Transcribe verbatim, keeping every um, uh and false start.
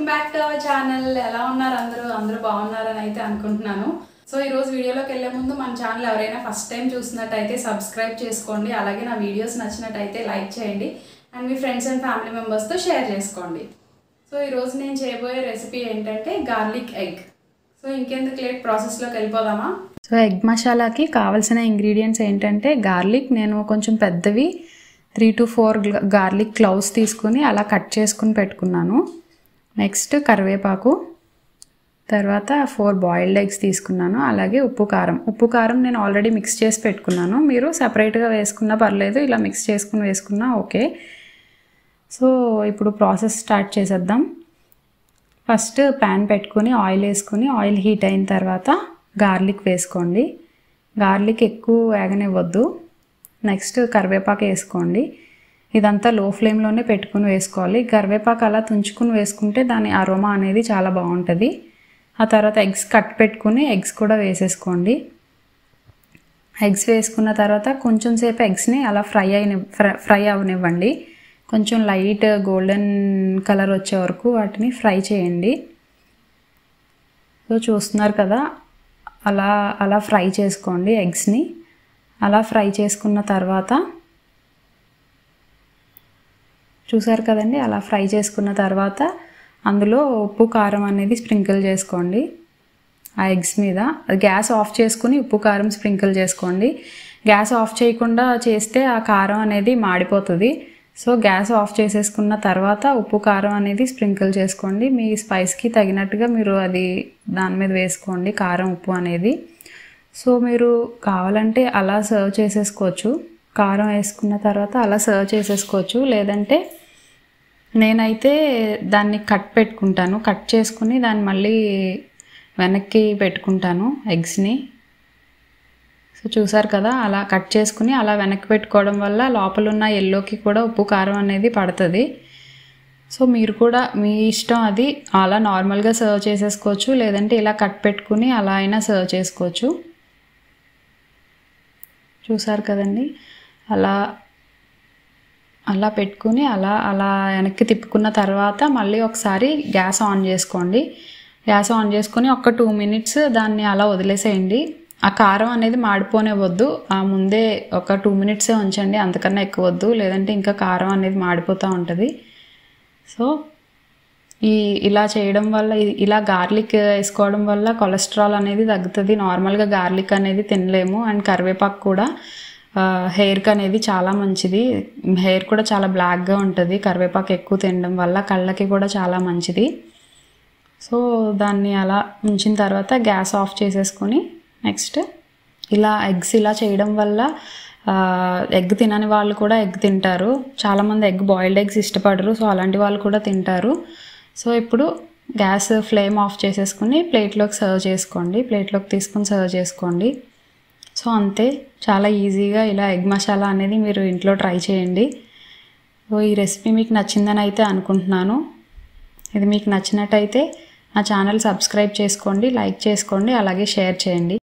Back to our channel. ఎలా ఉన్నారు అందరూ? అందరూ బాగున్నారని అయితే అనుకుంటున్నాను. సో ఈ రోజు వీడియోలోకి వెళ్ళే ముందు మన ఛానల్ ఎవరైనా ఫస్ట్ టైం చూసినట్టయితే సబ్స్క్రైబ్ చేసుకోండి. అలాగే నా వీడియోస్ నచ్చినట్టయితే లైక్ చేయండి అండ్ మీ ఫ్రెండ్స్ అండ్ ఫ్యామిలీ మెంబర్స్తో షేర్ చేసుకోండి. సో ఈరోజు నేను చేయబోయే రెసిపీ ఏంటంటే గార్లిక్ ఎగ్. సో ఇంకెందుకు లేట్ ప్రాసెస్లోకి వెళ్ళిపోదామా? సో ఎగ్ మసాలాకి కావాల్సిన ఇంగ్రీడియంట్స్ ఏంటంటే గార్లిక్ నేను కొంచెం పెద్దవి three to four garlic cloves తీసుకుని అలా కట్ చేసుకుని పెట్టుకున్నాను. నెక్స్ట్ కరివేపాకు, తర్వాత ఫోర్ బాయిల్డ్ ఎగ్స్ తీసుకున్నాను. అలాగే ఉప్పు కారం ఉప్పు కారం నేను ఆల్రెడీ మిక్స్ చేసి పెట్టుకున్నాను. మీరు సపరేట్గా వేసుకున్నా పర్లేదు, ఇలా మిక్స్ చేసుకుని వేసుకున్నా ఓకే. సో ఇప్పుడు ప్రాసెస్ స్టార్ట్ చేసేద్దాం. ఫస్ట్ ప్యాన్ పెట్టుకుని ఆయిల్ వేసుకుని ఆయిల్ హీట్ అయిన తర్వాత గార్లిక్ వేసుకోండి. గార్లిక్ ఎక్కువ వేగనివ్వద్దు. నెక్స్ట్ కరివేపాకు వేసుకోండి. ఇదంతా లో ఫ్లేమ్లోనే పెట్టుకుని వేసుకోవాలి. కరివేపాకు అలా తుంచుకుని వేసుకుంటే దాని అరోమా అనేది చాలా బాగుంటుంది. ఆ తర్వాత ఎగ్స్ కట్ పెట్టుకుని ఎగ్స్ కూడా వేసేసుకోండి. ఎగ్స్ వేసుకున్న తర్వాత కొంచెం సేపు ఎగ్స్ని అలా ఫ్రై అయిన ఫ్రై అవనివ్వండి. కొంచెం లైట్ గోల్డెన్ కలర్ వచ్చే వరకు వాటిని ఫ్రై చేయండి. సో చూస్తున్నారు కదా, అలా అలా ఫ్రై చేసుకోండి ఎగ్స్ని. అలా ఫ్రై చేసుకున్న తర్వాత చూసారు కదండి, అలా ఫ్రై చేసుకున్న తర్వాత అందులో ఉప్పు కారం అనేది స్ప్రింకిల్ చేసుకోండి ఆ ఎగ్స్ మీద. గ్యాస్ ఆఫ్ చేసుకుని ఉప్పు కారం స్ప్రింకిల్ చేసుకోండి. గ్యాస్ ఆఫ్ చేయకుండా చేస్తే ఆ కారం అనేది మాడిపోతుంది. సో గ్యాస్ ఆఫ్ చేసేసుకున్న తర్వాత ఉప్పు కారం అనేది స్ప్రింకిల్ చేసుకోండి. మీ స్పైస్కి తగినట్టుగా మీరు అది దాని మీద వేసుకోండి, కారం ఉప్పు అనేది. సో మీరు కావాలంటే అలా సర్వ్ చేసేసుకోవచ్చు. కారం వేసుకున్న తర్వాత అలా సర్వ్ చేసేసుకోవచ్చు. లేదంటే నేనైతే దాన్ని కట్ పెట్టుకుంటాను. కట్ చేసుకుని దాన్ని మళ్ళీ వెనక్కి పెట్టుకుంటాను ఎగ్స్ని. సో చూసారు కదా, అలా కట్ చేసుకుని అలా వెనక్కి పెట్టుకోవడం వల్ల లోపల ఉన్న ఎల్లోకి కూడా ఉప్పు కారం అనేది పడుతుంది. సో మీరు కూడా మీ ఇష్టం, అది అలా నార్మల్గా సర్వ్ చేసేసుకోవచ్చు. లేదంటే ఇలా కట్ పెట్టుకుని అలా అయినా సర్వ్ చేసుకోవచ్చు. చూసారు కదండి, అలా అలా పెట్టుకుని అలా అలా వెనక్కి తిప్పుకున్న తర్వాత మళ్ళీ ఒకసారి గ్యాస్ ఆన్ చేసుకోండి. గ్యాస్ ఆన్ చేసుకొని ఒక టూ మినిట్స్ దాన్ని అలా వదిలేసేయండి. ఆ కారం అనేది మాడిపోనివ్వద్దు. ఆ ముందే ఒక టూ మినిట్సే ఉంచండి, అంతకన్నా ఎక్కువ వద్దు. లేదంటే ఇంకా కారం అనేది మాడిపోతూ ఉంటుంది. సో ఈ ఇలా చేయడం వల్ల, ఇలా గార్లిక్ వేసుకోవడం వల్ల కొలెస్ట్రాల్ అనేది తగ్గుతుంది. నార్మల్గా గార్లిక్ అనేది తినలేము. అండ్ కరివేపాకు కూడా హెయిర్కి అనేది చాలా మంచిది. హెయిర్ కూడా చాలా బ్లాక్గా ఉంటుంది కరివేపాకు ఎక్కువ తినడం వల్ల. కళ్ళకి కూడా చాలా మంచిది. సో దాన్ని అలా ఉంచిన తర్వాత గ్యాస్ ఆఫ్ చేసేసుకొని నెక్స్ట్ ఇలా ఎగ్స్ ఇలా చేయడం వల్ల ఎగ్ తినని వాళ్ళు కూడా ఎగ్ తింటారు. చాలామంది ఎగ్ బాయిల్డ్ ఎగ్స్ ఇష్టపడరు. సో అలాంటి వాళ్ళు కూడా తింటారు. సో ఇప్పుడు గ్యాస్ ఫ్లేమ్ ఆఫ్ చేసేసుకుని ప్లేట్లోకి సర్వ్ చేసుకోండి. ప్లేట్లోకి తీసుకొని సర్వ్ చేసుకోండి. సో అంతే, చాలా ఈజీగా ఇలా ఎగ్ మసాలా అనేది మీరు ఇంట్లో ట్రై చేయండి. సో ఈ రెసిపీ మీకు నచ్చిందని అయితే అనుకుంటున్నాను. ఇది మీకు నచ్చినట్టయితే నా ఛానల్ సబ్స్క్రైబ్ చేసుకోండి, లైక్ చేసుకోండి, అలాగే షేర్ చేయండి.